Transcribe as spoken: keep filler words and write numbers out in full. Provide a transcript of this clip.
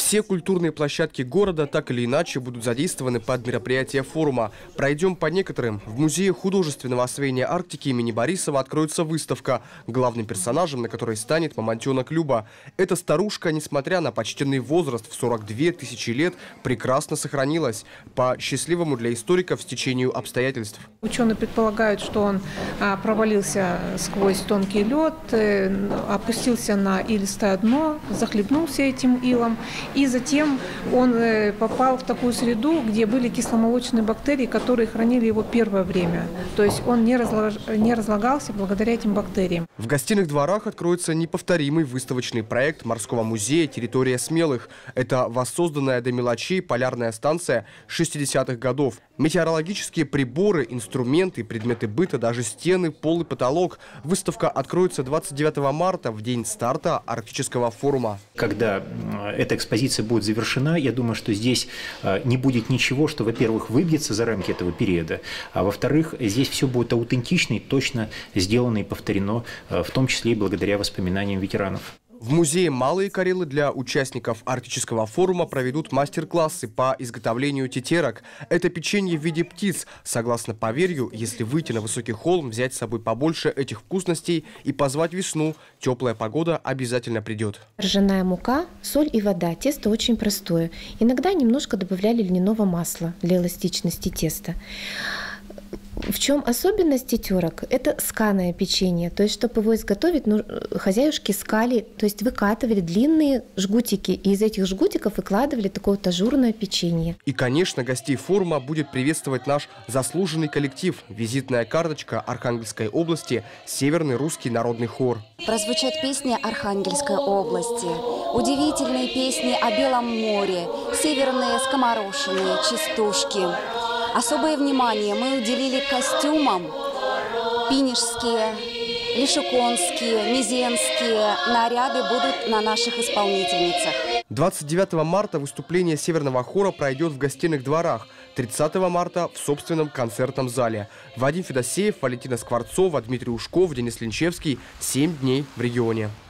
Все культурные площадки города так или иначе будут задействованы под мероприятие форума. Пройдем по некоторым. В Музее художественного освоения Арктики имени Борисова откроется выставка, главным персонажем на которой станет мамонтенок Люба. Эта старушка, несмотря на почтенный возраст в сорок две тысячи лет, прекрасно сохранилась по счастливому для историков стечению обстоятельств. Ученые предполагают, что он а, провалился сквозь тонкий лед, э, опустился на илистое дно, захлебнулся этим илом. И затем он э, попал в такую среду, где были кисломолочные бактерии, которые хранили его первое время. То есть он не, разлож... не разлагался благодаря этим бактериям. В гостиных дворах откроется неповторимый выставочный проект морского музея «Территория смелых». Это воссозданная до мелочей полярная станция шестидесятых годов. Метеорологические приборы, инструменты, предметы быта, даже стены, пол и потолок. Выставка откроется двадцать девятого марта, в день старта Арктического форума. Когда эта экспозиция будет завершена, я думаю, что здесь не будет ничего, что, во-первых, выбьется за рамки этого периода, а во-вторых, здесь все будет аутентично и точно сделано и повторено, в том числе и благодаря воспоминаниям ветеранов. В музее «Малые Карелы» для участников Арктического форума проведут мастер-классы по изготовлению тетерок. Это печенье в виде птиц. Согласно поверью, если выйти на высокий холм, взять с собой побольше этих вкусностей и позвать весну, теплая погода обязательно придет. Ржаная мука, соль и вода. Тесто очень простое. Иногда немножко добавляли льняного масла для эластичности теста. В чем особенность тетерок? Это сканое печенье. То есть, чтобы его изготовить, ну, хозяюшки скали, то есть выкатывали длинные жгутики, и из этих жгутиков выкладывали такое вот ажурное печенье. И, конечно, гостей форума будет приветствовать наш заслуженный коллектив. Визитная карточка Архангельской области «Северный русский народный хор». Прозвучат песни Архангельской области, удивительные песни о Белом море, северные скоморошины, частушки. Особое внимание мы уделили костюмам. Пинежские, лишуконские, мизенские наряды будут на наших исполнительницах. двадцать девятого марта выступление Северного хора пройдет в гостиных дворах. тридцатого марта в собственном концертном зале. Вадим Федосеев, Валентина Скворцова, Дмитрий Ушков, Денис Линчевский. Семь дней в регионе.